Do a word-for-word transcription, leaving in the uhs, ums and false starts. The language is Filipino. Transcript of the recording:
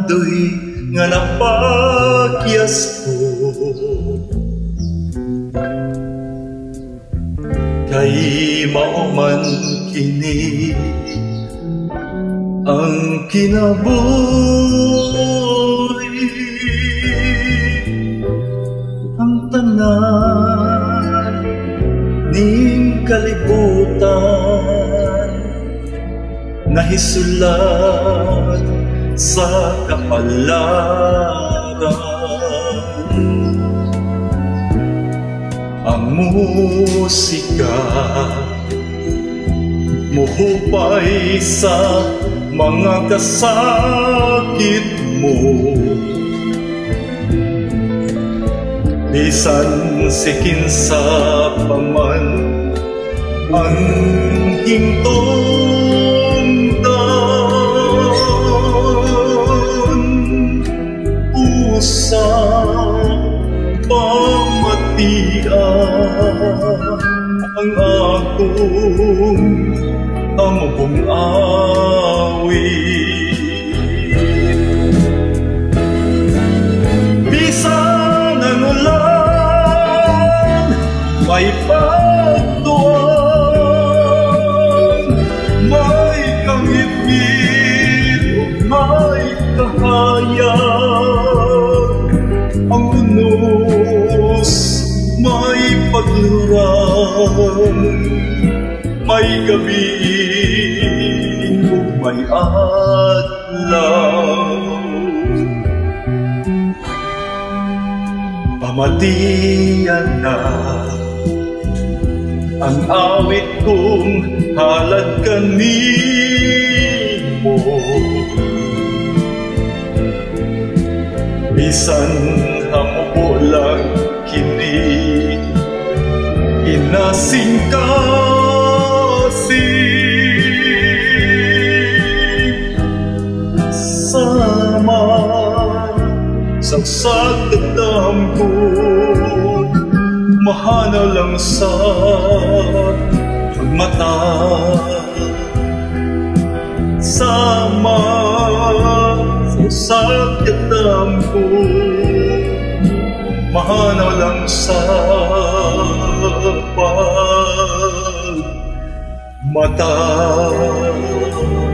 Adoy nga napakyas ko, kay mauman kini ang kinabuhi. Ang tanan ning kalibutan nahisulat sa kapalaran. Ang musika muhupay sa mga kasakit mo, bisan sikinsa paman ang hingtong dan. Usa pamatian ang akong among awit. Bisan ang ulan may pagtuan, may kangit-ngit o may kahayag. Ang unos may pagluran, may gabi o may adlaw. Pamatian na ang awit kong halad kanimo, bisan hamubo lang kini inasing kasing. Sama sagsag dadam ko, mahana lang sa mata. Sama sagsag dadam ko, mahana lang sa pagmata.